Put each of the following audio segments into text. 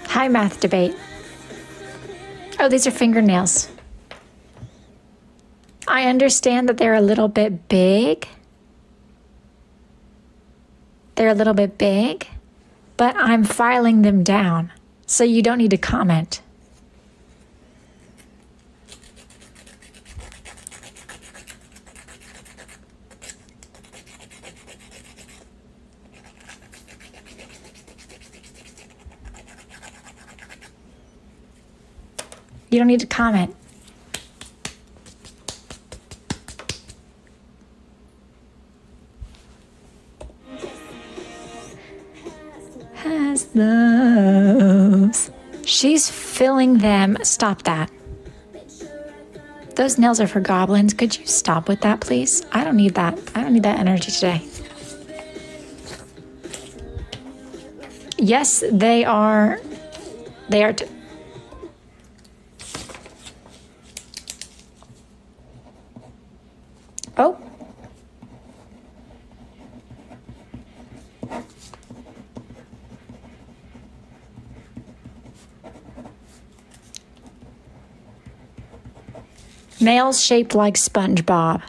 Hi, math debate. Oh, these are fingernails. I understand that they're a little bit big. They're a little bit big, but I'm filing them down, so you don't need to comment. You don't need to comment. Has those. She's filling them. Stop that. Those nails are for goblins. Could you stop with that, please? I don't need that. I don't need that energy today. Yes, they are. They are. Oh. Nails shaped like SpongeBob.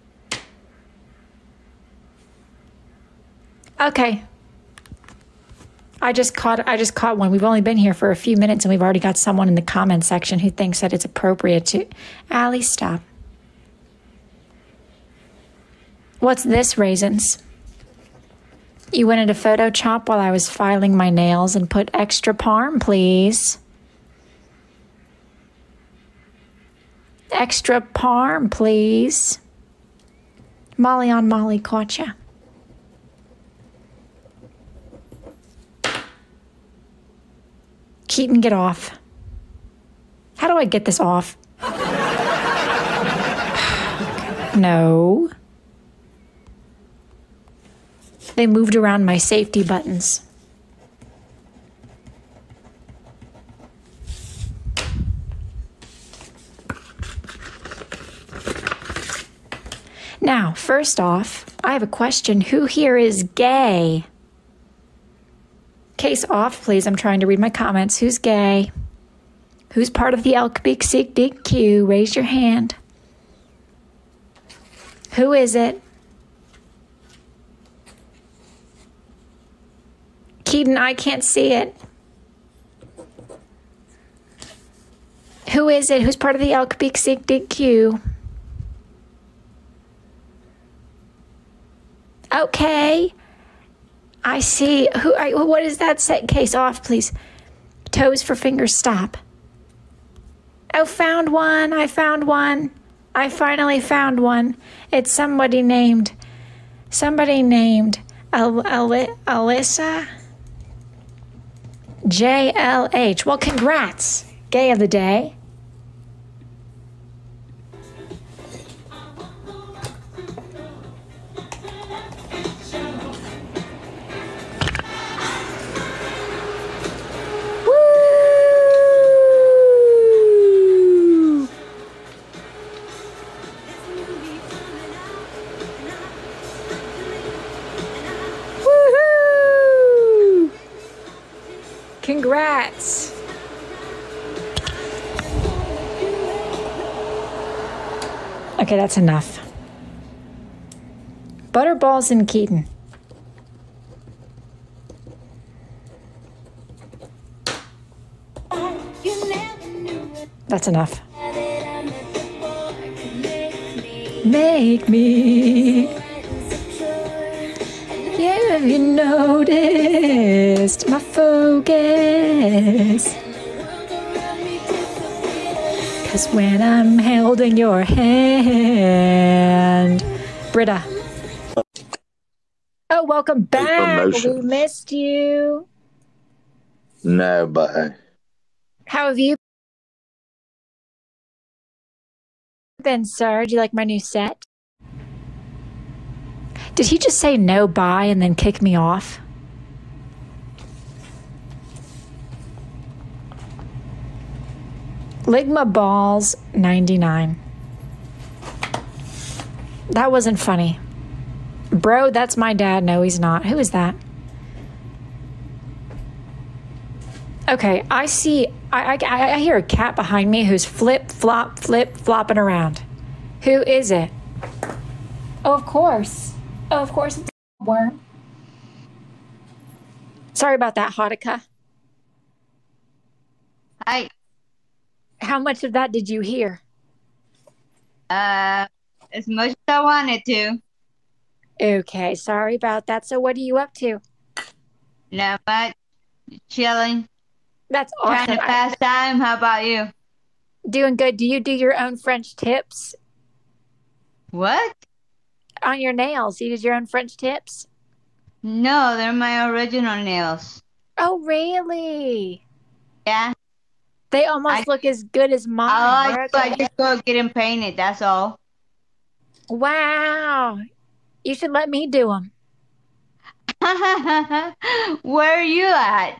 Okay. I just caught one. We've only been here for a few minutes and we've already got someone in the comment section who thinks that it's appropriate to... Allie, stop. What's this, Raisins? You went into Photoshop while I was filing my nails and put extra parm, please. Extra parm, please. Molly on Molly caught ya. Keaton, get off. How do I get this off? No. They moved around my safety buttons. Now, first off, I have a question. Who here is gay? Case off, please. I'm trying to read my comments. Who's gay? Who's part of the LGBTQ? Raise your hand. Who is it? Keaton, I can't see it. Who is it? Who's part of the LGBTQ? Okay. I see. What is that? Set case off, please. Toes for fingers, stop. Oh, found one. I found one. I finally found one. It's somebody named Alyssa JLH. Well, congrats. Gay of the day. Congrats. Okay, that's enough. Butterballs and Keaton. That's enough. Make me. Yeah, have you noticed my focus? 'Cause when I'm holding your hand. Britta. Oh, welcome back. We missed you. No, but... How have you been, sir? Do you like my new set? Did he just say no bye and then kick me off? Ligma Balls 99. That wasn't funny. Bro, that's my dad. No, he's not. Who is that? Okay, I see. I hear a cat behind me who's flip-flopping around. Who is it? Oh, of course. Oh, of course it's a worm. Sorry about that, Hotika. Hi. How much of that did you hear? As much as I wanted to. Okay, sorry about that. So what are you up to? Not much. Chilling. That's awesome. Trying to pass time. How about you? Doing good. Do you do your own French tips? What? On your nails, you use your own French tips? No, they're my original nails. Oh, really? Yeah. They almost look as good as mine. I just go get them painted. That's all. Wow. You should let me do them. Where are you at?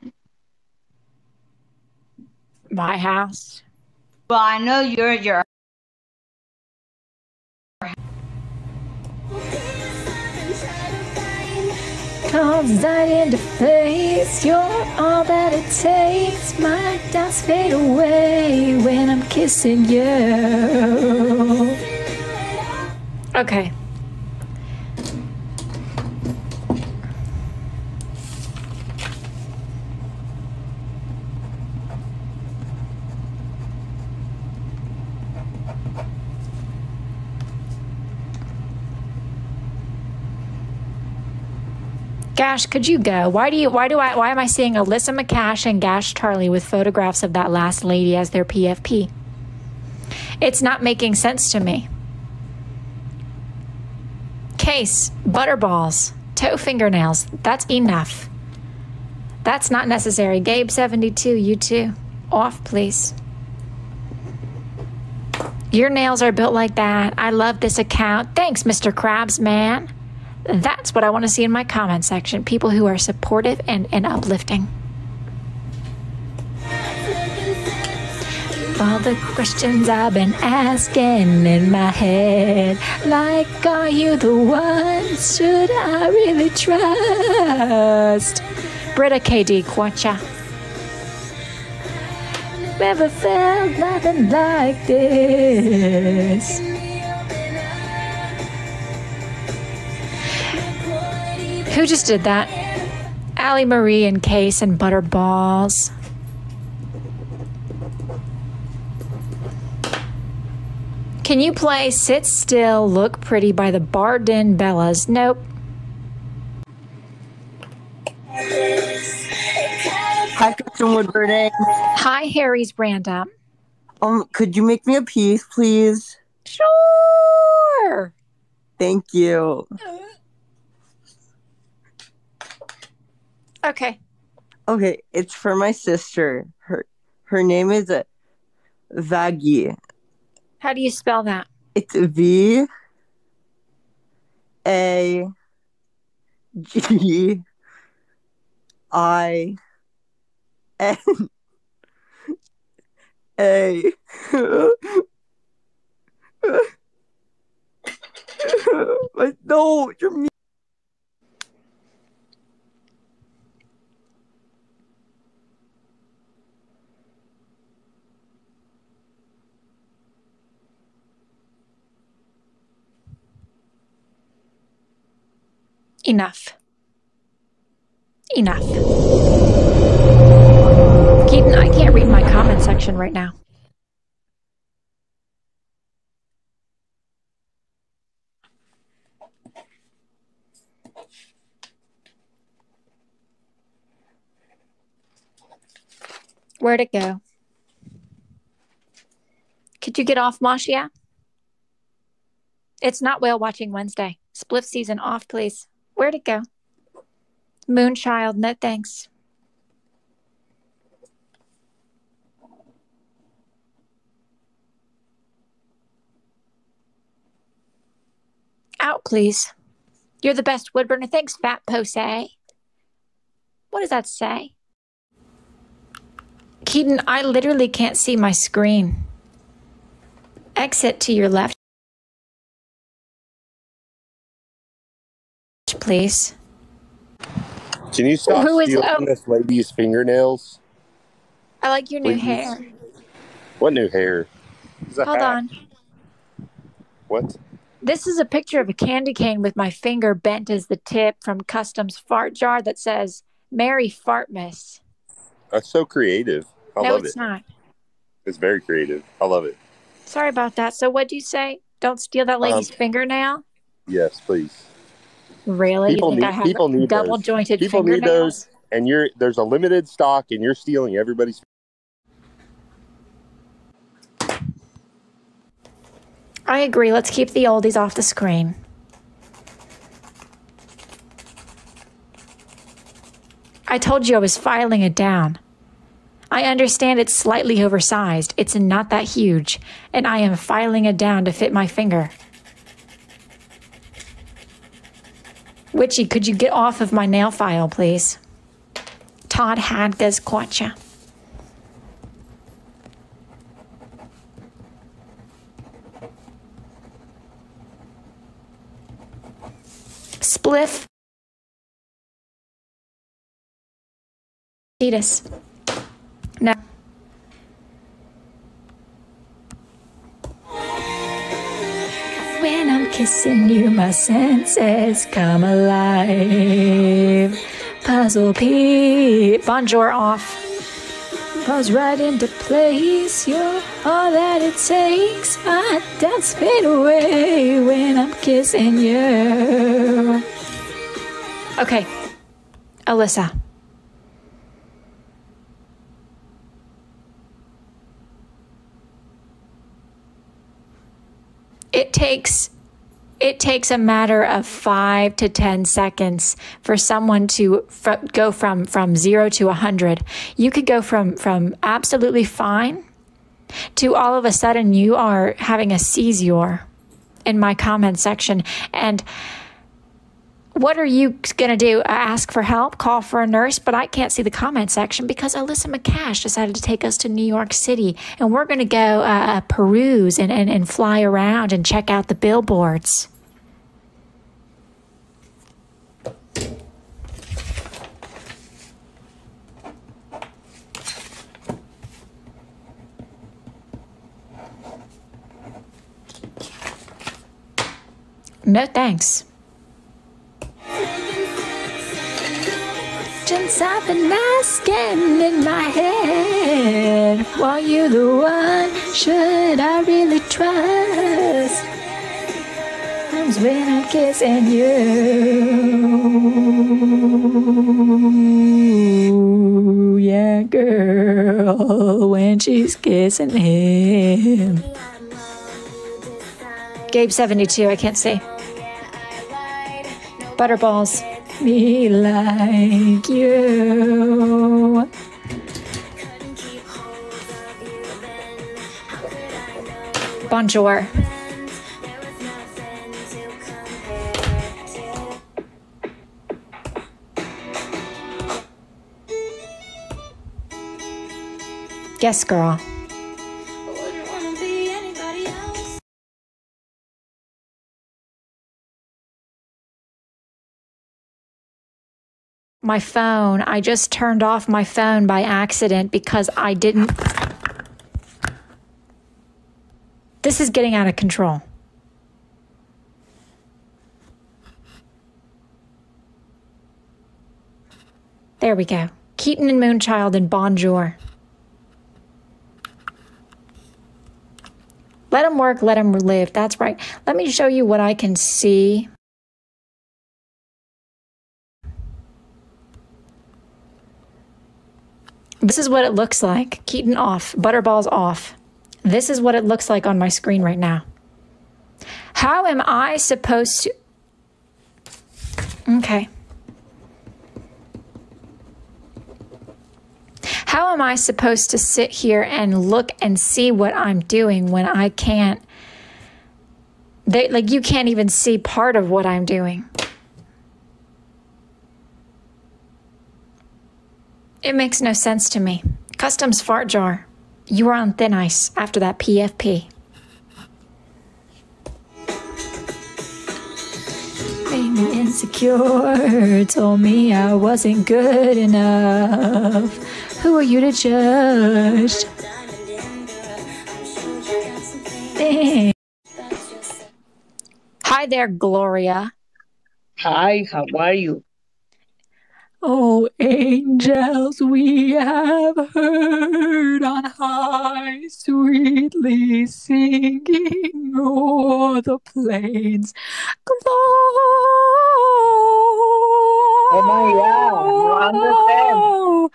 My house. Well, I know you're at your. Comes right into face. You're all that it takes. My doubts fade away when I'm kissing you. Okay. Gash, could you go? Why am I seeing Alyssa McCash and Gash Charlie with photographs of that last lady as their PFP? It's not making sense to me. Case, butterballs, toe fingernails. That's enough. That's not necessary. Gabe 72, you too. Off, please. Your nails are built like that. I love this account. Thanks, Mr. Krabs, man. That's what I want to see in my comment section. People who are supportive and uplifting. All the questions I've been asking in my head. Like, are you the one? Should I really trust? Britta KD Quacha. Never felt nothing like this. Who just did that? Allie Marie and Case and Butterballs. Can you play Sit Still, Look Pretty by the Bardin Bellas? Nope. Hi, Kristen Woodburning. Hi, Harry's Branda. Could you make me a piece, please? Sure. Thank you. Okay. Okay, it's for my sister. Her name is Vaggie. How do you spell that? It's VAGNE. No, you're me. Enough. Enough. Keaton, I can't read my comment section right now. Where'd it go? Could you get off, Mashia? It's not whale watching Wednesday. Spliff season off, please. Where'd it go? Moonchild, no thanks. Out, please. You're the best woodburner. Thanks, Fat Pose. What does that say? Keaton, I literally can't see my screen. Exit to your left, please. Can you stop stealing this lady's fingernails? I like your new Please. hair. What new hair? It's a Hold hat. on. What? This is a picture of a candy cane with my finger bent as the tip from Customs Fart Jar that says, Merry Fartmas. That's so creative. I No, love it's it. not. It's very creative. I love it. Sorry about that. So what'd you say? Don't steal that lady's fingernail? Yes, please. Really? You think I have people need double those. jointed People fingernails? need those, and there's a limited stock, and you're stealing everybody's. I agree. Let's keep the oldies off the screen. I told you I was filing it down. I understand it's slightly oversized. It's not that huge, and I am filing it down to fit my finger. Witchy, could you get off of my nail file, please? Todd Hadga's caught ya. Spliff. Fetus. No. When I'm kissing you, my senses come alive. Puzzle Pete. Bonjour off. Falls right into place. You're all that it takes. My doubts fade away when I'm kissing you. Okay. Alyssa. It takes a matter of 5 to 10 seconds for someone to go from 0 to 100. You could go from absolutely fine to all of a sudden you are having a seizure in my comment section. And what are you going to do? Ask for help? Call for a nurse? But I can't see the comment section because Alyssa McCash decided to take us to New York City. And we're going to go peruse and fly around and check out the billboards. No thanks. I've been asking in my head, are you the one should I really trust? Times when I'm kissing you, yeah girl, when she's kissing him. Gabe 72, I can't see. Butterballs. Me like you. Bonjour. Yes, girl. My phone, I just turned off my phone by accident because I didn't. This is getting out of control. There we go. Keaton and Moonchild and Bonjour. Let them work, let them live. That's right. Let me show you what I can see. This is what it looks like. Keaton off. Butterball's off. This is what it looks like on my screen right now. How am I supposed to... Okay. How am I supposed to sit here and look and see what I'm doing when I can't... you can't even see part of what I'm doing. It makes no sense to me. Customs Fart Jar. You were on thin ice after that PFP. Made me insecure. Told me I wasn't good enough. Who are you to judge? Dang. Hi there, Gloria. Hi, how are you? Oh, angels, we have heard on high, sweetly singing o'er the plains. Oh my God, no understand.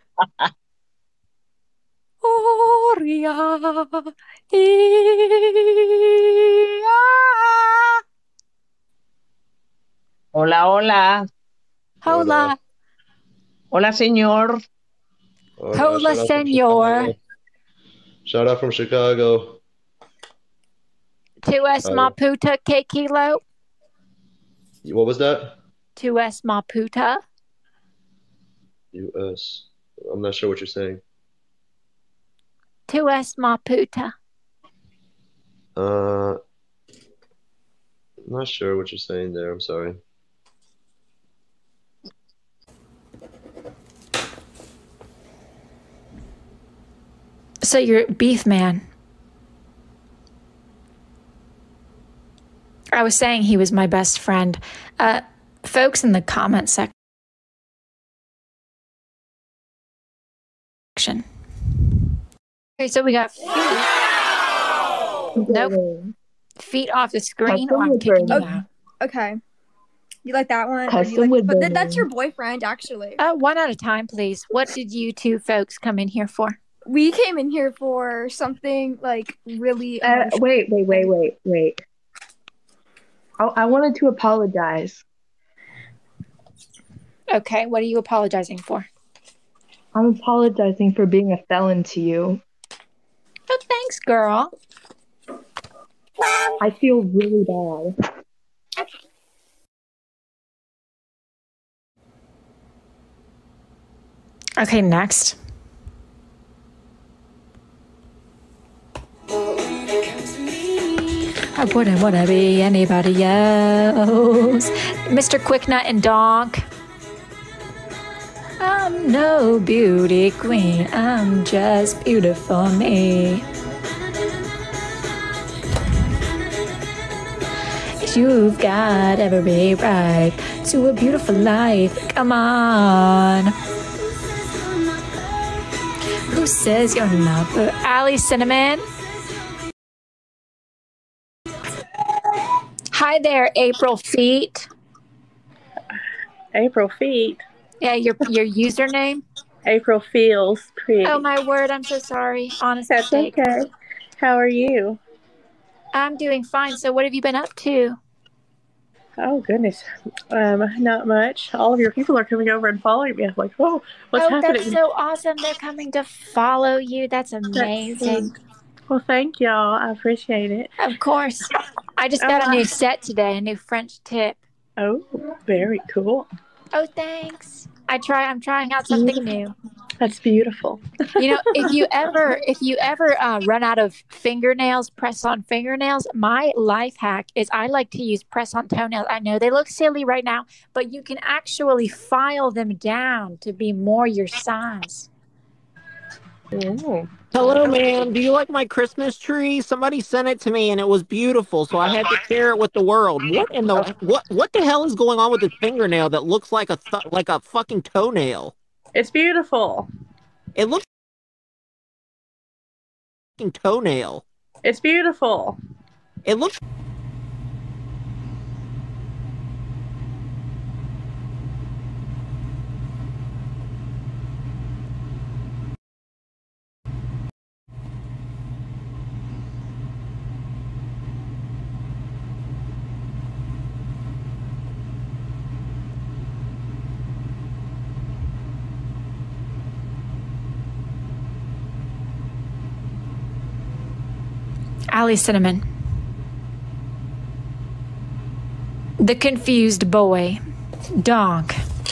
Gloria. Hola, hola. Hola. Hola, señor. Hola, senor. Shout out from Chicago. Tu es ma puta, que kilo? What was that? Tu es ma puta? U.S. I'm not sure what you're saying. Tu es ma puta. I'm not sure what you're saying there. I'm sorry. So you're beef man. I was saying he was my best friend. Folks in the comment section. Okay, so we got feet. Nope. Feet off the screen or I'm kicking you out. Okay. You like that one? But that's your boyfriend, actually. One at a time, please. What did you two folks come in here for? We came in here for something like really wait. I wanted to apologize. Okay, what are you apologizing for? I'm apologizing for being a felon to you. Oh, thanks, girl. I feel really bad. Okay, next. I wouldn't want to be anybody else. Mr. Quicknut and Donk. I'm no beauty queen. I'm just beautiful me. You've got every right to a beautiful life. Come on. Who says you're not for Allie Cinnamon? Hi there, April Feet. April Feet. Yeah, your username? April feels pretty. Oh my word, I'm so sorry. Honest That's mistake. okay. How are you? I'm doing fine. So what have you been up to? Oh goodness, not much. All of your people are coming over and following me. I'm like, whoa, what's happening? That's so awesome. They're coming to follow you. That's amazing. Well, thank y'all. I appreciate it. Of course. I just got a new set today, a new French tip. Oh, very cool. Oh, thanks. I'm trying out something new. That's beautiful. You know, if you ever run out of fingernails, press-on fingernails, my life hack is I like to use press-on toenails. I know they look silly right now, but you can actually file them down to be more your size. Ooh. Hello, ma'am. Do you like my Christmas tree? Somebody sent it to me, and it was beautiful, so I had to share it with the world. What in the what the hell is going on with this fingernail that looks like a fucking toenail? It's beautiful. It looks like a toenail. It's beautiful. It looks. Allie Cinnamon. The confused boy. Donk.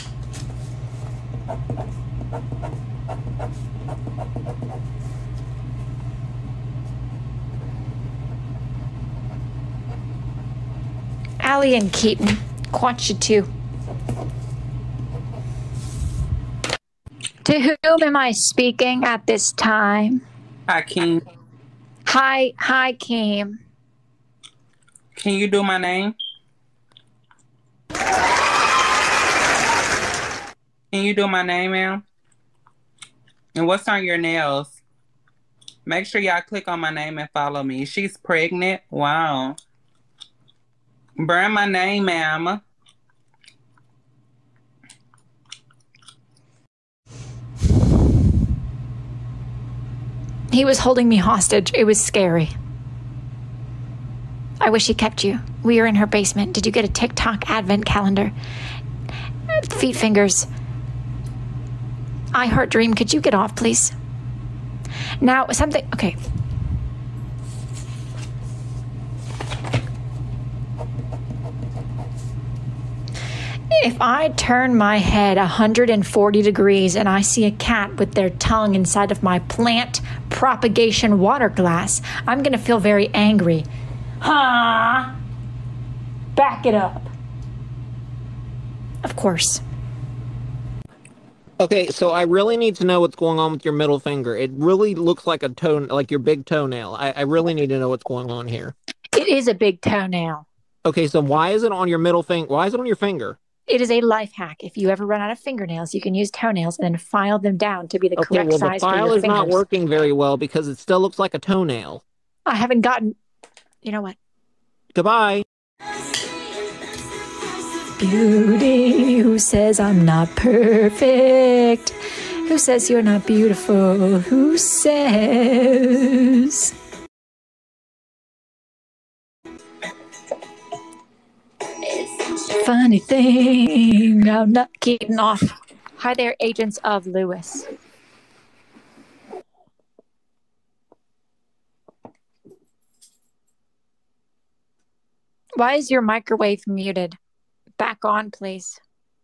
Allie and Keaton. Quat you too. To whom am I speaking at this time? Hi, King. Hi, Kim. Can you do my name? Can you do my name, ma'am? And what's on your nails? Make sure y'all click on my name and follow me. She's pregnant. Wow. Burn my name, ma'am. He was holding me hostage. It was scary. I wish he kept you. We are in her basement. Did you get a Tik-Tok advent calendar? Feet fingers. I Heart Dream, could you get off, please? Now, something... Okay. If I turn my head 140 degrees and I see a cat with their tongue inside of my plant propagation water glass, I'm going to feel very angry. Huh? Back it up. Of course. Okay, so I really need to know what's going on with your middle finger. It really looks like a toe, like your big toenail. I really need to know what's going on here. It is a big toenail. Okay, so why is it on your middle finger? Why is it on your finger? It is a life hack. If you ever run out of fingernails, you can use toenails and then file them down to be the correct size for your fingers. The file is not working very well because it still looks like a toenail. I haven't gotten... You know what? Goodbye. Beauty, who says I'm not perfect? Who says you're not beautiful? Who says... Funny thing, I'm not getting off. Hi there, agents of Lewis. Why is your microwave muted? Back on, please.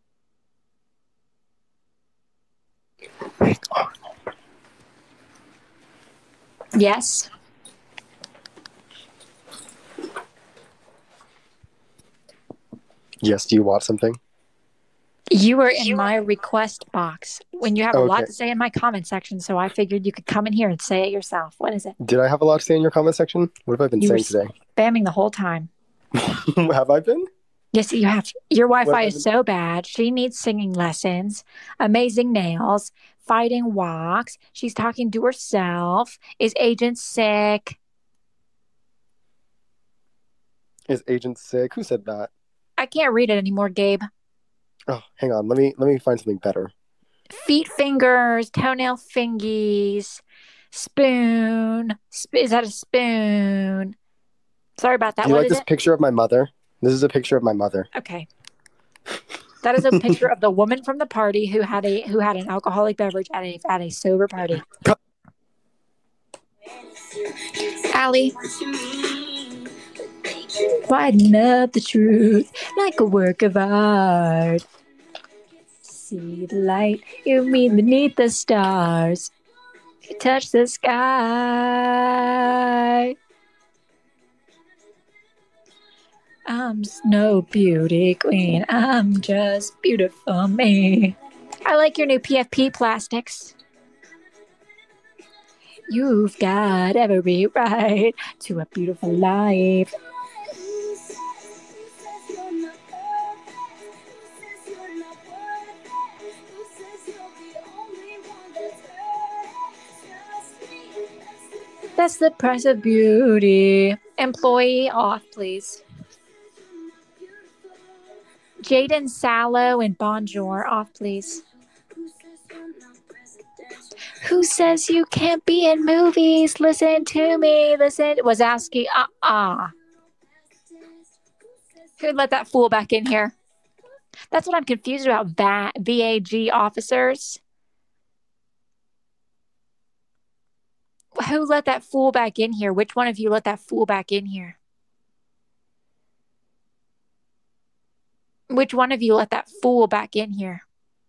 Yes. Yes, do you want something? You were in my request box when you have a lot to say in my comment section, so I figured you could come in here and say it yourself. What is it? Did I have a lot to say in your comment section? What have I been saying today? Spamming the whole time. Have I been? Yes, you have. Your Wi-Fi is so bad. She needs singing lessons, amazing nails, fighting walks. She's talking to herself. Is Agent sick? Is Agent sick? Who said that? I can't read it anymore, Gabe. Oh, hang on. Let me find something better. Feet fingers, toenail fingies, spoon. Is that a spoon? Sorry about that. Do you what like is this picture of my mother? This is a picture of my mother. Okay. That is a picture of the woman from the party who had an alcoholic beverage at a sober party. Allie. Widen up the truth like a work of art. See the light you mean beneath the stars. You touch the sky. I'm no beauty queen. I'm just beautiful me. I like your new PFP plastics. You've got every right to a beautiful life. That's the price of beauty. Employee off, please. Jaden Sallow and Bonjour off, please. Who says you can't be in movies? Listen to me. Listen. Wazowski. Who let that fool back in here? That's what I'm confused about. VAG officers. Who let that fool back in here? Which one of you let that fool back in here? Which one of you let that fool back in here?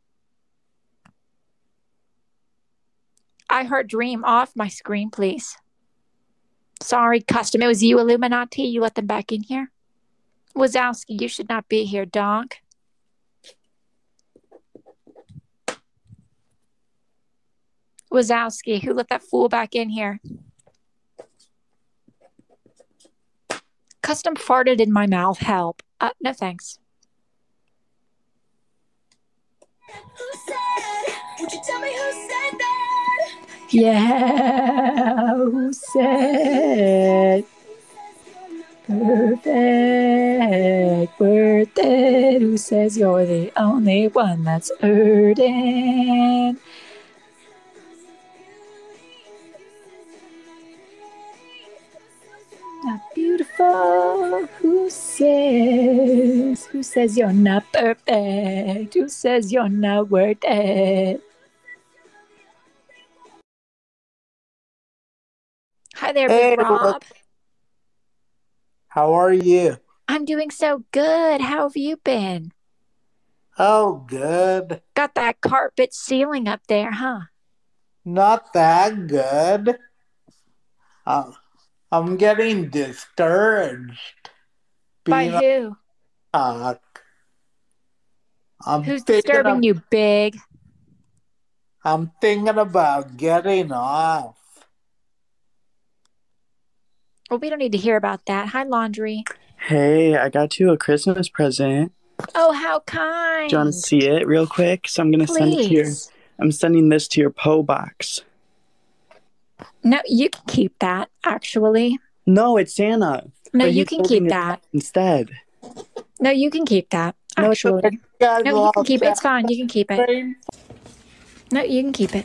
I Heart Dream off my screen, please. Sorry, custom. It was you, Illuminati. You let them back in here. Wazowski, you should not be here, donk. Wazowski, who let that fool back in here? Custom farted in my mouth. Help. No thanks. Would you tell me who said that? Yeah, who said perfect birthday? Who says you're the only one that's hurting? Not beautiful. Who says you're not perfect? Who says you're not worth it? Hi there, Big Rob. How are you? I'm doing so good. How have you been? Oh, good. Got that carpet ceiling up there, huh? Not that good. I'm getting discouraged. By who? Who's disturbing you, Big? I'm thinking about getting off. Well, we don't need to hear about that. Hi, Laundry. Hey, I got you a Christmas present. Oh, how kind. Do you want to see it real quick? So I'm going to send it to your... I'm sending this to your PO box. No, you can keep that, actually. No, it's Santa. No, you can keep that. Instead. No, you can keep that, actually. No, you can keep it. It's fine. You can keep it. No, you can keep it.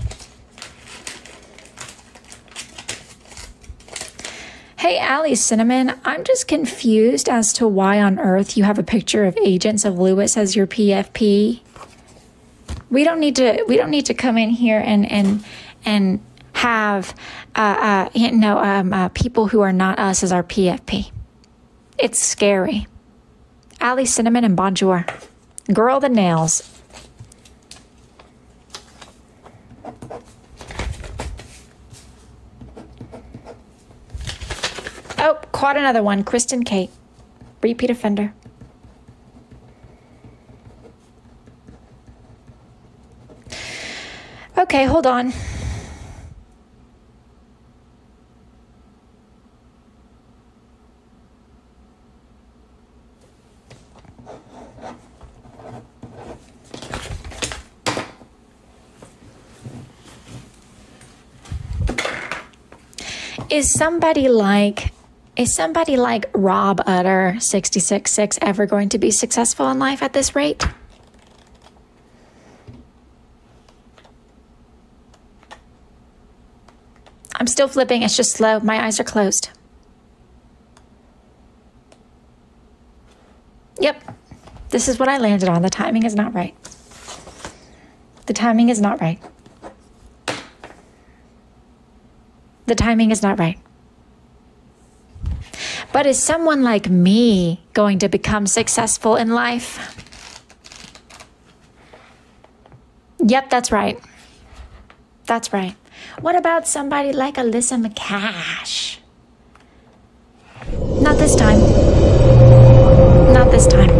Hey, Allie Cinnamon, I'm just confused as to why on earth you have a picture of Agents of Lewis as your PFP. We don't need to come in here and have people who are not us as our PFP. It's scary. Allie Cinnamon and Bonjour. Girl the nails. Oh, caught another one. Kristen Kate. Repeat offender. Okay, hold on. Is somebody like Rob Utter 666 ever going to be successful in life at this rate? I'm still flipping. It's just slow. My eyes are closed. Yep. This is what I landed on. The timing is not right. The timing is not right. The timing is not right. But is someone like me going to become successful in life? Yep, that's right. That's right. What about somebody like Alyssa McCash? Not this time. Not this time.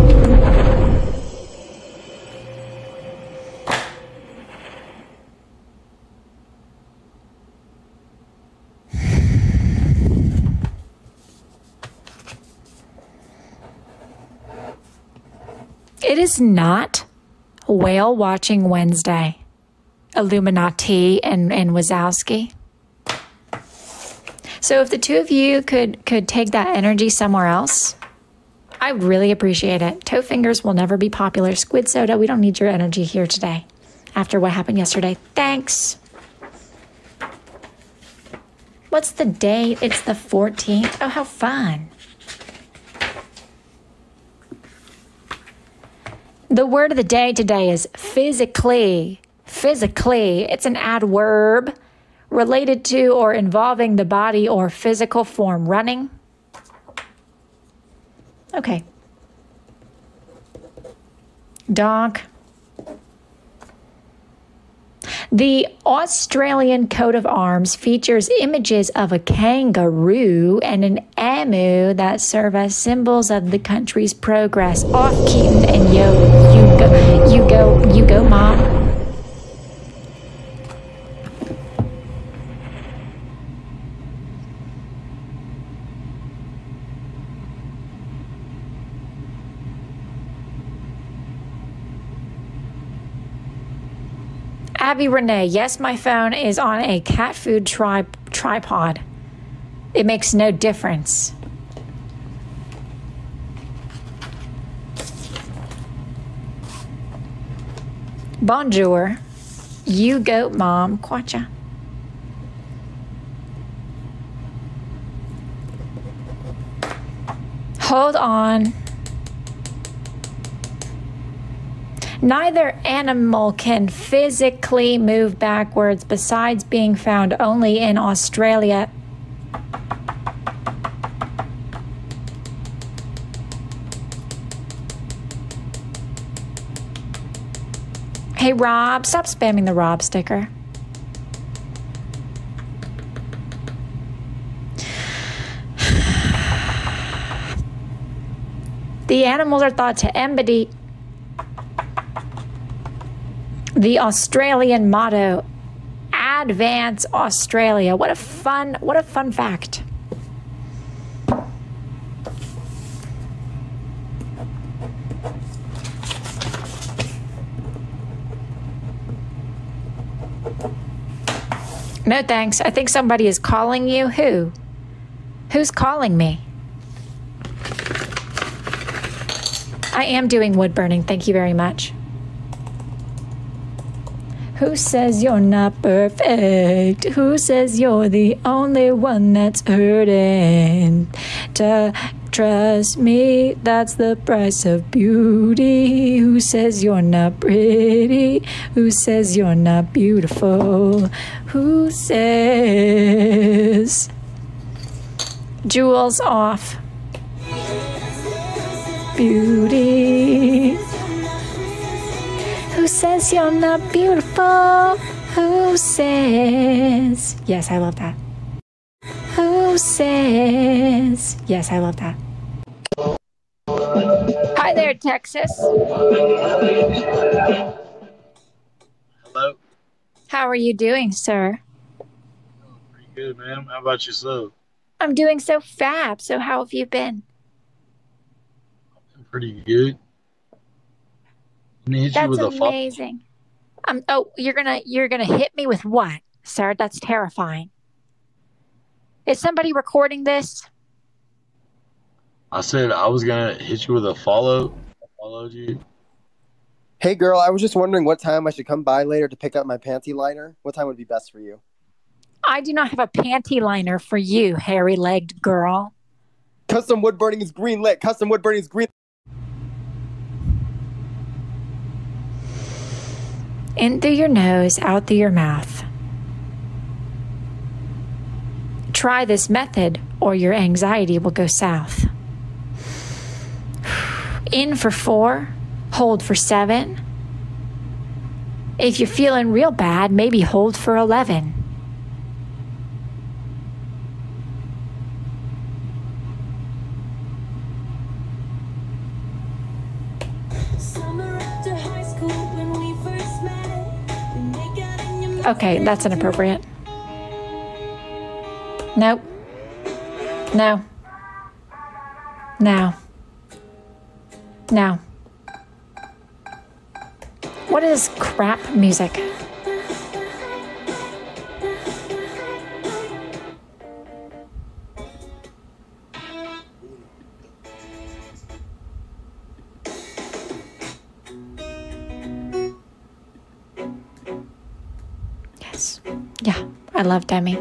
It is not Whale Watching Wednesday, Illuminati and Wazowski. So if the two of you could take that energy somewhere else, I would really appreciate it. Toe fingers will never be popular. Squid soda, we don't need your energy here today after what happened yesterday. Thanks. What's the date? It's the 14th. Oh, how fun. The word of the day today is physically. Physically. It's an adverb related to or involving the body or physical form. Running. Okay. Donk. The Australian coat of arms features images of a kangaroo and an emu that serve as symbols of the country's progress. Off, Keaton, and you go, Mom. Abby Renee, yes, my phone is on a cat food tripod. It makes no difference. Bonjour. You goat mom. Quacha. Hold on. Neither animal can physically move backwards besides being found only in Australia. Hey, Rob, stop spamming the Rob sticker. The animals are thought to embody the Australian motto, Advance Australia. What a fun fact. No thanks. I think somebody is calling you. Who? Who's calling me? I am doing wood burning. Thank you very much. Who says you're not perfect? Who says you're the only one that's hurting? Trust me, that's the price of beauty. Who says you're not pretty? Who says you're not beautiful? Who says? Jewels off. Beauty. Who says you're not beautiful? Who says? Yes, I love that. Who says? Yes, I love that. Hi there, Texas. Hello. How are you doing, sir? Pretty good, ma'am. How about yourself? I'm doing so fab. So how have you been? Pretty good. That's amazing. Oh, you're gonna hit me with what, sir? That's terrifying. Is somebody recording this? I said I was gonna hit you with a follow. I followed you. Hey girl, I was just wondering what time I should come by later to pick up my panty liner. What time would be best for you? I do not have a panty liner for you, hairy-legged girl. Custom wood burning is green lit. Custom wood burning is green. In through your nose, out through your mouth. Try this method or your anxiety will go south. In for 4, hold for 7. If you're feeling real bad, maybe hold for 11. Okay, that's inappropriate. Nope. No. No. No. What is crap music? Yes. Yeah, I love Demi.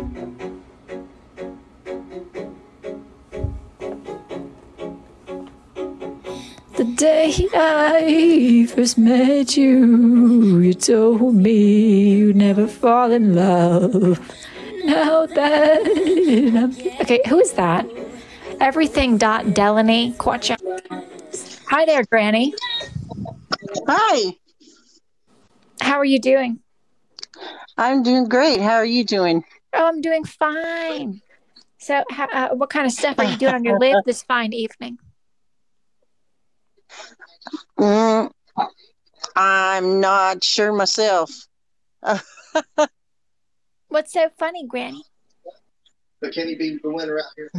The day I first met you, you told me you'd never fall in love. Now that okay, who is that? Everything.Delaney. Quacha. Hi there, Granny. Hi. How are you doing? I'm doing great. How are you doing? Oh, I'm doing fine. So, what kind of stuff are you doing on your lid this fine evening? I'm not sure myself. What's so funny, Granny? But can he be the winner out here?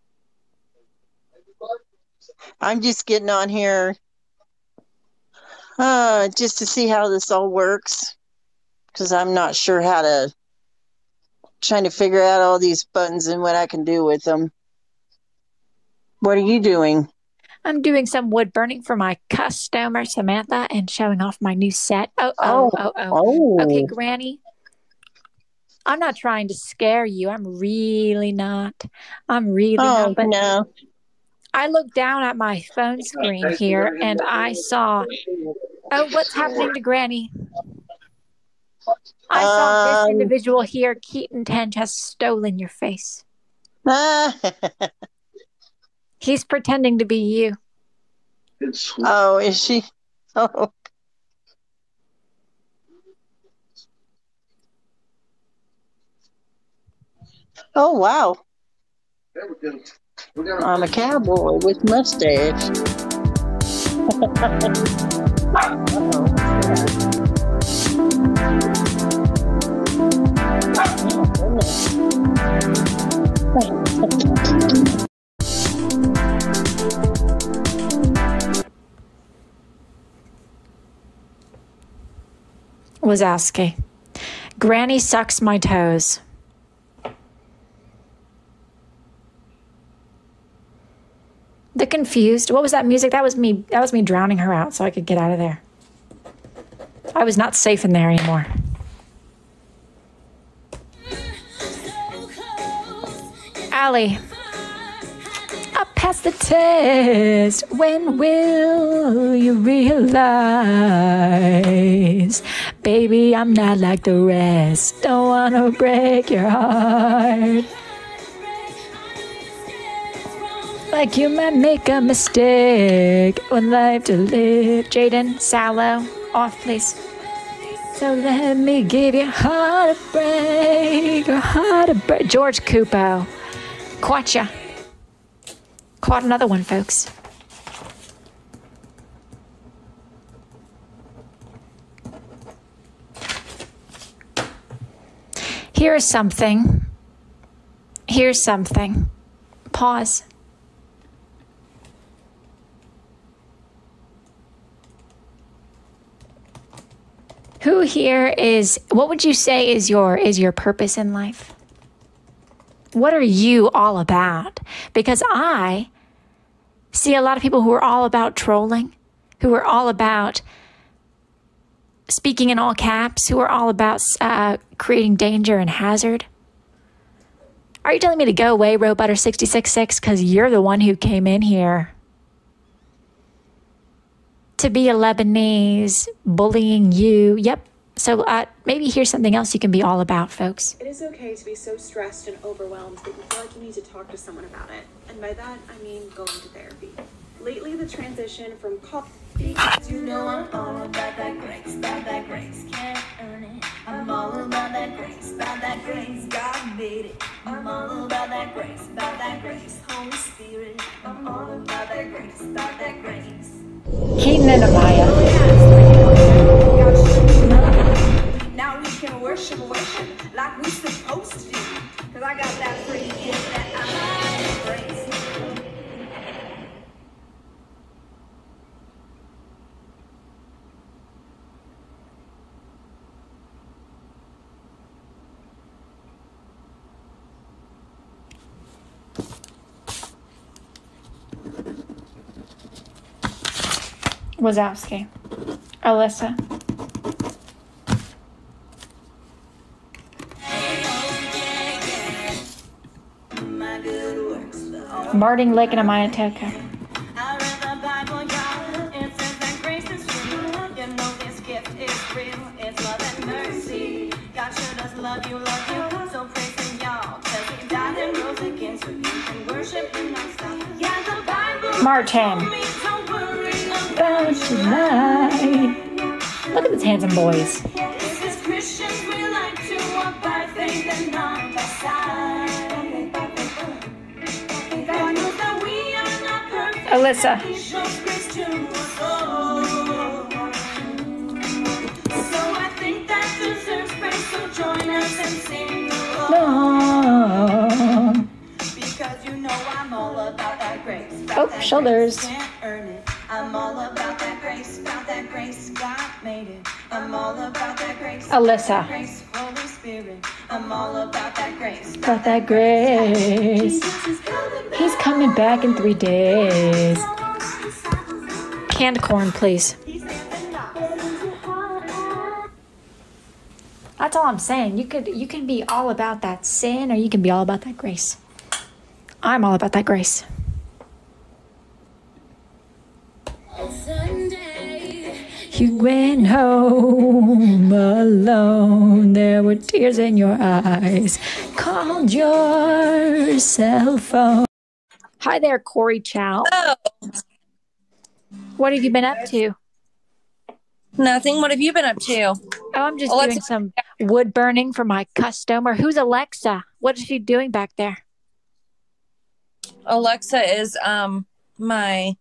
I'm just getting on here. just to see how this all works, because I'm not sure how to, trying to figure out all these buttons and what I can do with them. What are you doing? I'm doing some wood burning for my customer, Samantha, and showing off my new set. Okay, Granny. I'm not trying to scare you. I'm really not. I'm really not. But no. I looked down at my phone screen here and I saw, what's happening to Granny? I saw this individual here, Keaton Tench, has stolen your face. He's pretending to be you. Oh, is she? Oh. Oh, wow. I'm a cowboy with mustache. Wazowski. Granny sucks my toes. The confused. What was that music? That was me. That was me drowning her out so I could get out of there. I was not safe in there anymore. Allie. I passed the test. When will you realize? Baby, I'm not like the rest. Don't wanna break your heart. Like you might make a mistake. One life to live. Jaden, Sallow, off please. So let me give your heart a break. Your heart a break. George Cupo. Caught ya. Caught another one, folks. Here's something. Here's something. Pause. Who here is, what would you say is your purpose in life? What are you all about? Because I see a lot of people who are all about trolling, who are all about speaking in all caps, who are all about creating danger and hazard. Are you telling me to go away, Robutter666, because you're the one who came in here to be a Lebanese, bullying you? Yep. So maybe here's something else you can be all about, folks. It is okay to be so stressed and overwhelmed that you feel like you need to talk to someone about it. And by that, I mean going to therapy. Lately, the transition from because you know I'm all about that grace, can't earn it. I'm all about that grace, God made it. I'm all about that grace, Holy Spirit. I'm all about that grace, Keaton and Amaya. Now we can worship like we supposed to do. Cause I got that free gift that I embrace. Wazowski. Alyssa. Martin Lake and Amaya Toko. Martin. Look at these handsome boys. Alyssa. Oh, shoulders. I'm all about that grace, Alyssa. I'm all about that grace. About that grace. He's coming back in 3 days. Canned corn, please. That's all I'm saying. You can be all about that sin, or you can be all about that grace. I'm all about that grace. You went home alone. There were tears in your eyes. Called your cell phone. Hi there, Corey Chow. Oh. What have you been up to? Nothing. What have you been up to? Oh, I'm just doing some wood burning for my customer. Who's Alexa? What is she doing back there? Alexa is my...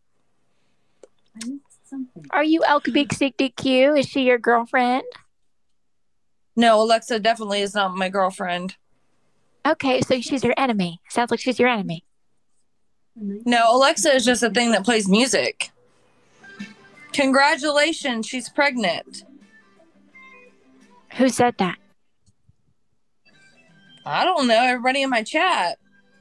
Are you LKBXDQ? Is she your girlfriend? No, Alexa definitely is not my girlfriend. Okay, so she's your enemy. Sounds like she's your enemy. No, Alexa is just a thing that plays music. Congratulations, she's pregnant. Who said that? I don't know. Everybody in my chat.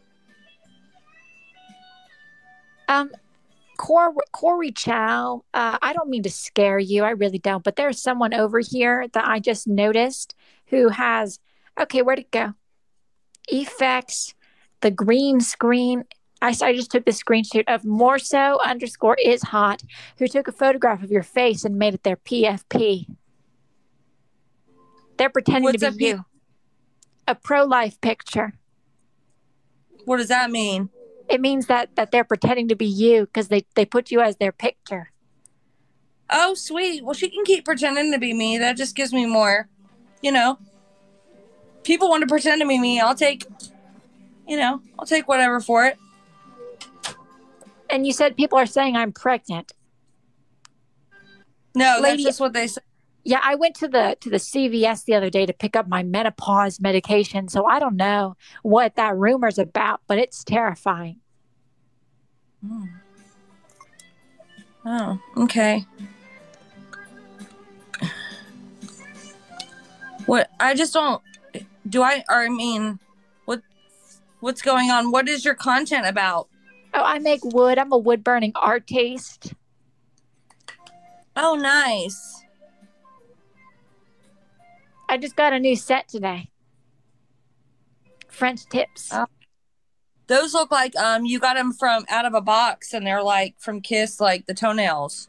Corey Chow, I don't mean to scare you. I really don't. But there's someone over here that I just noticed who has, okay, where'd it go? Effects, the green screen. I just took the screenshot of Morso_is_hot, who took a photograph of your face and made it their PFP. They're pretending to be you. A pro-life picture. What does that mean? It means that they're pretending to be you because they put you as their picture. Oh, sweet. Well, she can keep pretending to be me. That just gives me more, people want to pretend to be me. I'll take whatever for it. And you said people are saying I'm pregnant. No, that's just what they say. Yeah, I went to the CVS the other day to pick up my menopause medication, so I don't know what that rumor's about, but it's terrifying. Oh, okay. What? I just don't. What's going on? What is your content about? Oh, I make wood. I'm a wood burning artiste. Oh, nice. I just got a new set today. French tips. Those look like you got them from out of a box, and they're like from Kiss, like the toenails.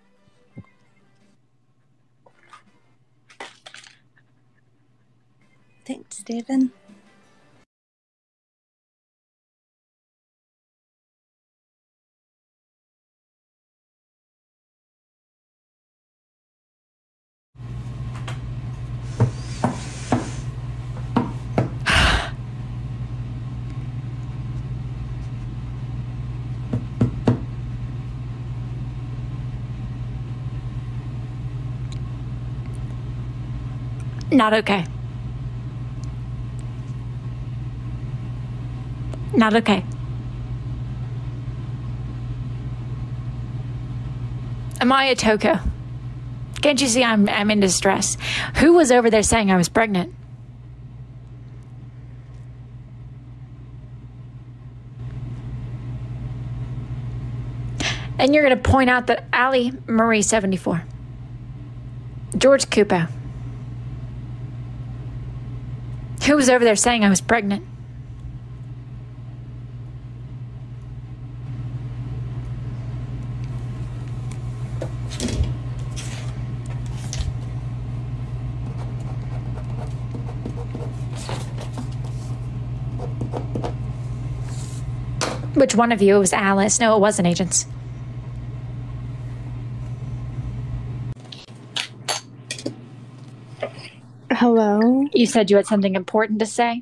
Thanks, Steven. Not okay. Not okay. Amaya Toko. Can't you see I'm in distress? Who was over there saying I was pregnant? And you're going to point out that Allie Marie 74. George Cupo. Who was over there saying I was pregnant? Which one of you? It was Alice. No, it wasn't, agents. Hello? You said you had something important to say?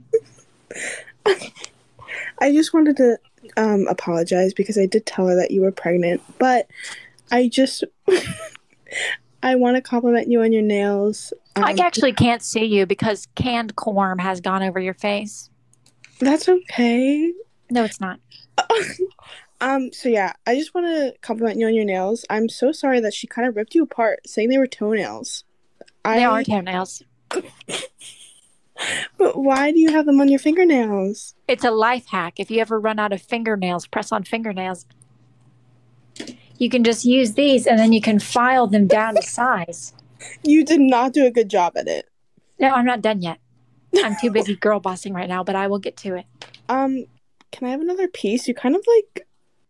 I just wanted to apologize because I did tell her that you were pregnant, but I just I want to compliment you on your nails. I actually can't see you because canned corn has gone over your face. That's okay. No, it's not. So yeah, I just want to compliment you on your nails. I'm so sorry that she kind of ripped you apart saying they were toenails. They are toenails. But why do you have them on your fingernails? It's a life hack. If you ever run out of fingernails, press on fingernails. You can just use these and then you can file them down to size. You did not do a good job at it. No, I'm not done yet. I'm too busy girl bossing right now, but I will get to it. Can I have another piece? You kind of like...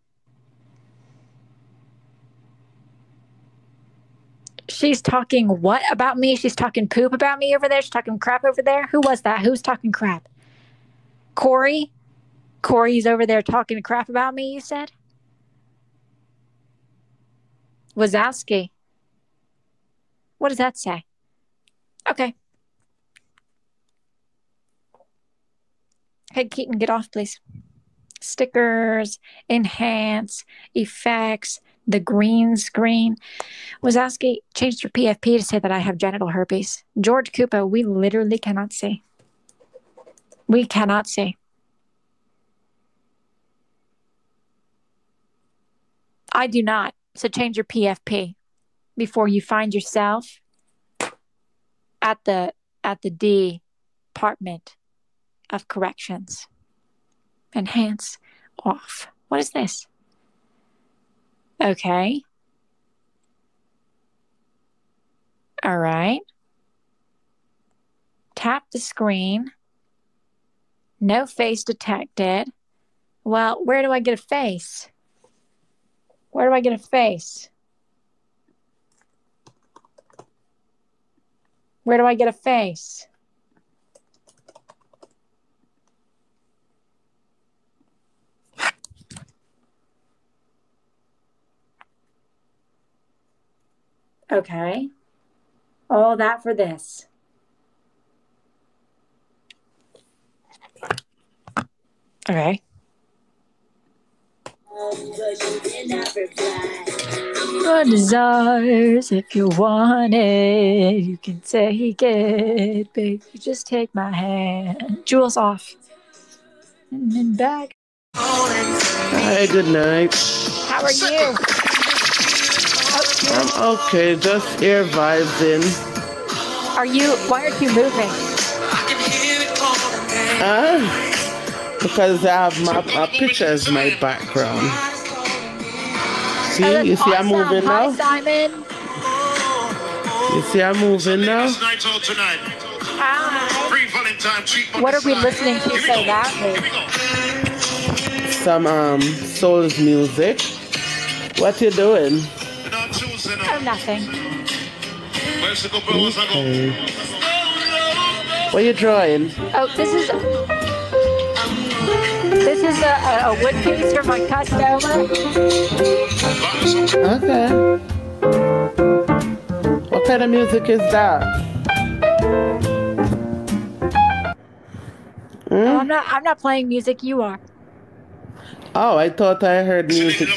She's talking what about me? She's talking poop about me over there? She's talking crap over there? Who was that? Who's talking crap? Corey? Corey's over there talking crap about me, you said? Wazowski. What does that say? Okay. Hey, Keaton, get off, please. Stickers, enhance, effects, the green screen. Wazowski changed your PFP to say that I have genital herpes. George Koopa, we literally cannot see. We cannot see. I do not. So change your PFP before you find yourself at the Department of Corrections. Enhance off. What is this? Okay. All right. Tap the screen. No face detected. Well, where do I get a face? Where do I get a face? Where do I get a face? Okay. All that for this. Okay. Your desires, if you want it, you can take it, baby. Just take my hand. Jewels off. And then back. Hi, good night. How are you? I'm okay, just ear vibes in. Why aren't you moving? Because I have my picture as my background. See, you see I'm moving now? Hi, Simon. You see I'm moving now? Hi. What are we listening to so loudly? Some soul's music. What you doing? Oh, nothing. Okay. What are you drawing? Oh, this is a wood piece for my customer. Okay. What kind of music is that? No, I'm not playing music. You are. Oh, I thought I heard music.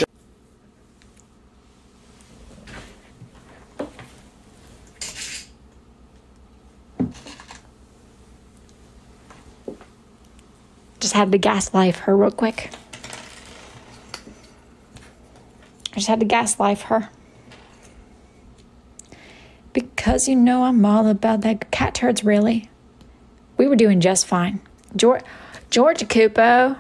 Just had to gaslight her real quick. I just had to gaslight her. Because you know I'm all about that cat turds, really. We were doing just fine. Georgia Kupo.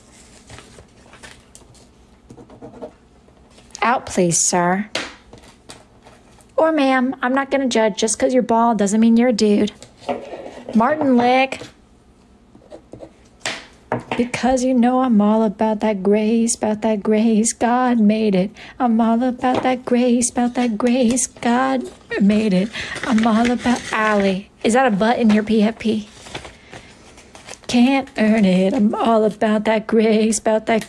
Out, please, sir. Or ma'am, I'm not going to judge. Just because you're bald doesn't mean you're a dude. Martin Lick. Because you know I'm all about that grace, God made it. I'm all about that grace, God made it. I'm all about Allie. Is that a butt in your PFP? Can't earn it. I'm all about that grace,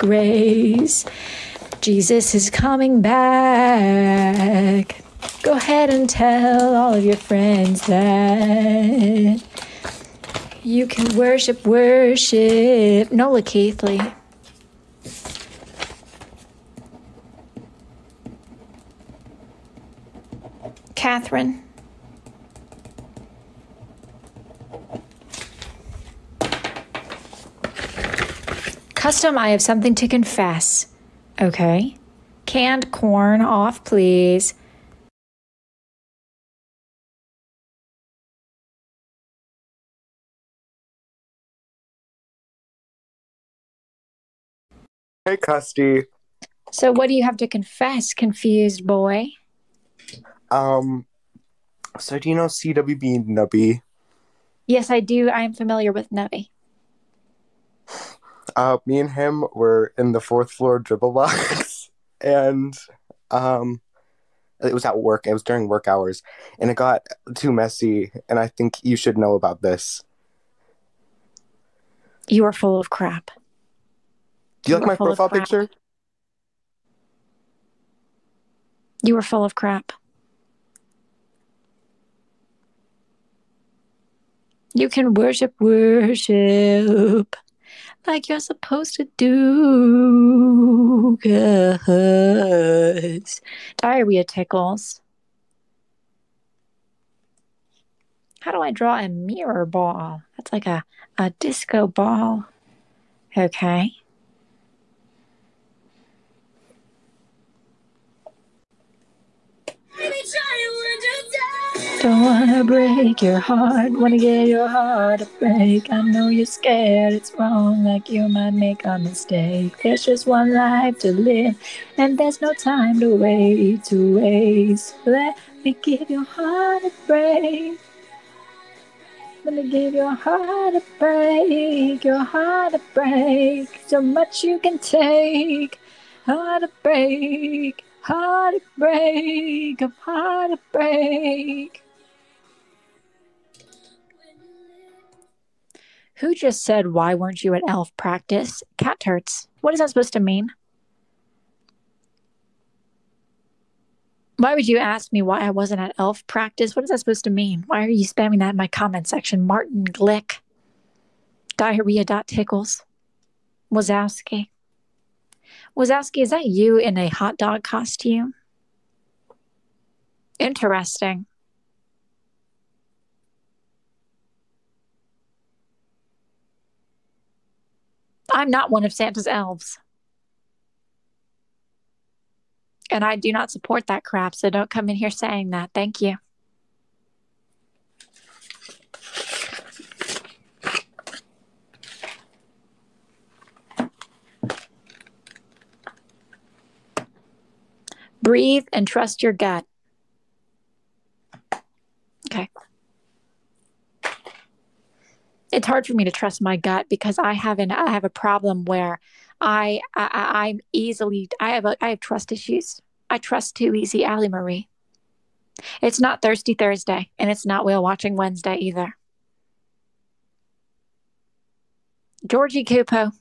Jesus is coming back. Go ahead and tell all of your friends that you can worship Nola Keithley. Catherine. Custom, I have something to confess. Okay. Canned corn off, please. Hey, Custy. So what do you have to confess, confused boy? So do you know CWB Nubby? Yes, I do. I am familiar with Nubby. Me and him were in the fourth floor dribble box, and it was at work. It was during work hours, and it got too messy. And I think you should know about this. You are full of crap. Do you like my profile picture? You are full of crap. You can worship like you're supposed to do, 'cause diarrhea tickles. How do I draw a mirror ball? That's like a disco ball. Okay. Don't wanna break your heart, wanna get your heart to break. I know you're scared, it's wrong, like you might make a mistake. There's just one life to live, and there's no time to waste. Let me give your heart a break. Let me give your heart a break, your heart a break. So much you can take. Heart a break, heart a break, a heart a break. Who just said, why weren't you at elf practice? Cat turds. What is that supposed to mean? Why would you ask me why I wasn't at elf practice? What is that supposed to mean? Why are you spamming that in my comment section? Martin Glick. Diarrhea.tickles. Wazowski. Wazowski, is that you in a hot dog costume? Interesting. I'm not one of Santa's elves. And I do not support that crap, so don't come in here saying that. Thank you. Breathe and trust your gut. Okay. It's hard for me to trust my gut because I have a problem where I have trust issues. I trust too easy, Allie Marie. It's not Thirsty Thursday, and it's not Whale Watching Wednesday either. Georgie Cupo.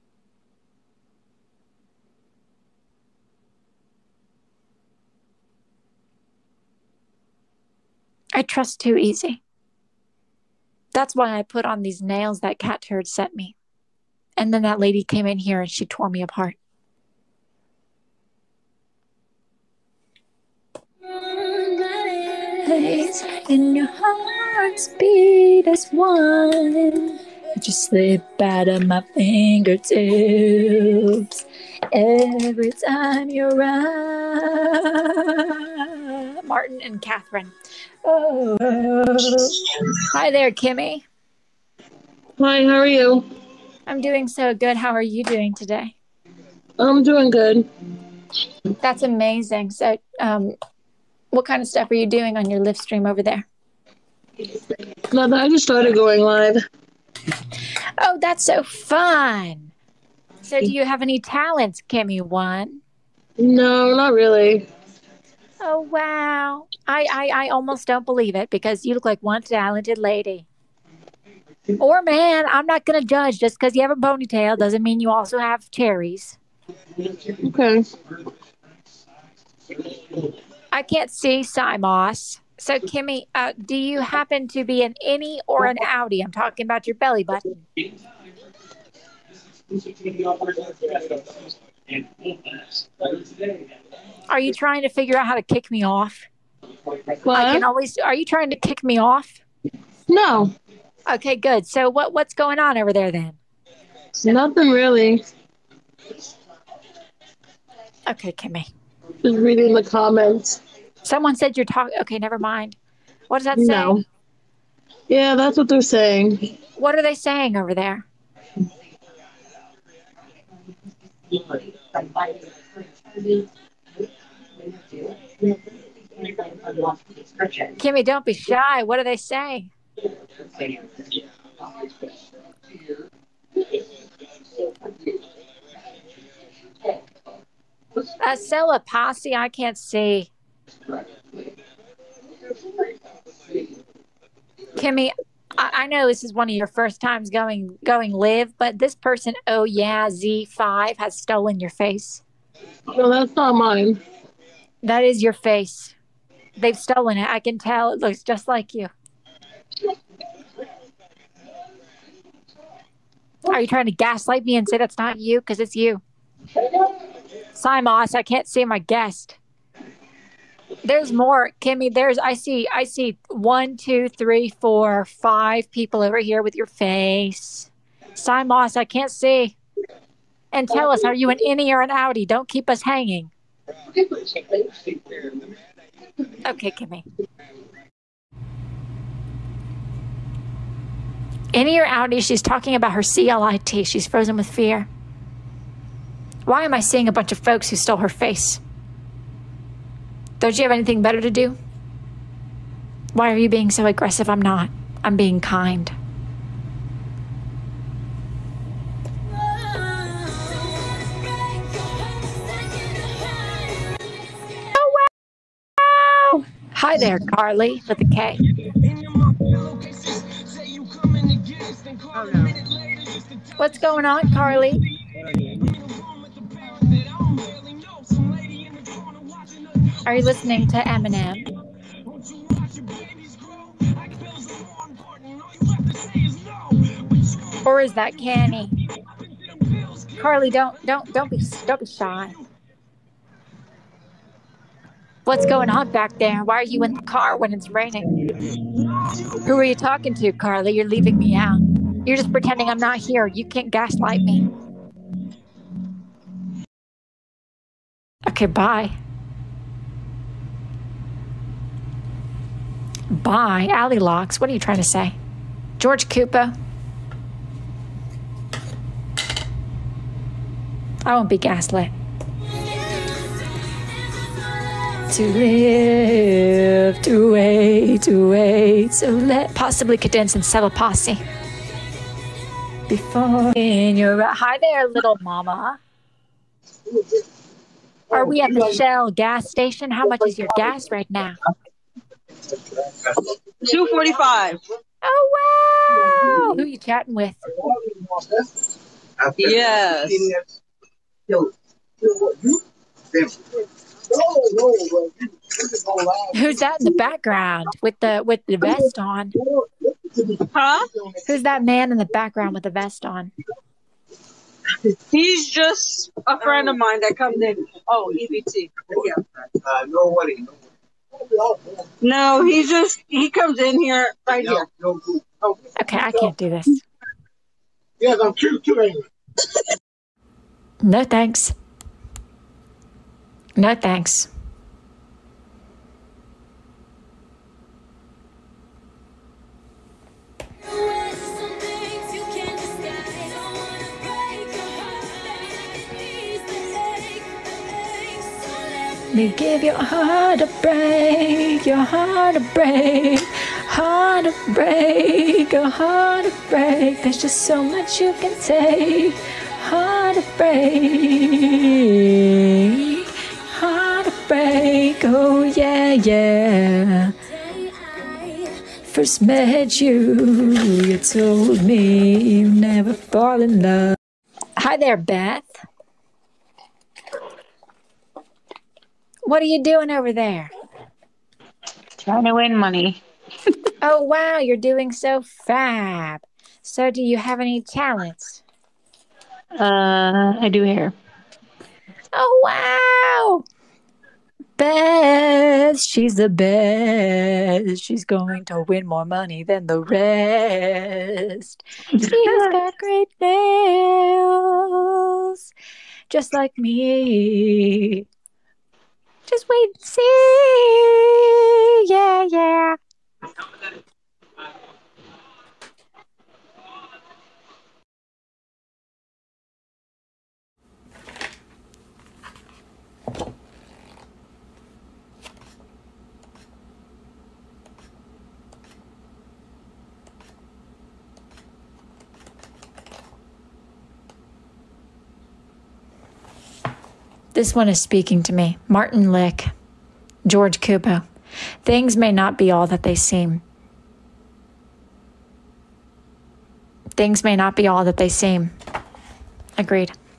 I trust too easy. That's why I put on these nails that cat turd sent me. And then that lady came in here and she tore me apart. And your heart's beat as one. You just slip out of my fingertips every time you're around. Martin and Catherine. Oh. Hi there, Kimmy. Hi, how are you? I'm doing so good. How are you doing today? I'm doing good. That's amazing. So, what kind of stuff are you doing on your live stream over there? Nothing, I just started going live. Oh, that's so fun. So do you have any talents, Kimmy One? No, not really. Oh, wow. I almost don't believe it because you look like one talented lady. Or man, I'm not going to judge. Just because you have a ponytail doesn't mean you also have cherries. Okay. I can't see Simos. So, Kimmy, do you happen to be an innie or an outie? I'm talking about your belly button. Are you trying to figure out how to kick me off? What? Are you trying to kick me off? No. Okay, good. So what's going on over there then? Nothing really. Okay, Kimmy. Just reading the comments. Someone said you're talking. Okay, never mind. What does that say? No. Yeah, that's what they're saying. What are they saying over there? Kimmy, don't be shy. What do they say? Sell a posse. I can't see. Kimmy, I know this is one of your first times going live, but this person, oh yeah, Z5 has stolen your face. No, that's not mine. That is your face. They've stolen it. I can tell. It looks just like you. Are you trying to gaslight me and say that's not you? Because it's you. Simos, I can't see my guest. There's more, Kimmy. I see 1, 2, 3, 4, 5 people over here with your face. Simos, I can't see. And tell us, are you an innie or an outie? Don't keep us hanging. Okay, Kimmy. Innie or outie? She's talking about her CLIT. She's frozen with fear. Why am I seeing a bunch of folks who stole her face? Don't you have anything better to do? Why are you being so aggressive? I'm not. I'm being kind. Oh, wow! Hi there, Carly, with a K. Oh, no. What's going on, Carly? Are you listening to Eminem? Or is that Canny? Carly, don't be shy. What's going on back there? Why are you in the car when it's raining? Who are you talking to, Carly? You're leaving me out. You're just pretending I'm not here. You can't gaslight me. Okay, bye. Bye. Alley Locks. What are you trying to say? George Koopa. I won't be gaslit. To live, to wait, so let possibly condense and sell a posse. Before in your hi there, little mama. Are we at the Shell gas station? How much is your gas right now? $2.45. Oh wow! Who are you chatting with? Yes. Who's that in the background with the vest on? Huh? Who's that man in the background with the vest on? He's just a friend of mine that comes in. Oh, EBT. Nobody. No, he comes in here right here. Okay, I can't do this. Yes, I'm cute too. No thanks. No thanks. Me give your heart a break, your heart a break, heart a break, a heart a break. There's just so much you can take. Heart a break, heart a break. Oh yeah, yeah. First met you, you told me you never fall in love. Hi there, Beth. What are you doing over there? Trying to win money. Oh, wow, you're doing so fab. So do you have any talents? I do hair. Oh, wow. Beth, she's the best. She's going to win more money than the rest. She's got great nails, just like me. Just wait and see. Yeah, yeah. This one is speaking to me. Martin Lick, George Kubo. Things may not be all that they seem. Things may not be all that they seem. Agreed.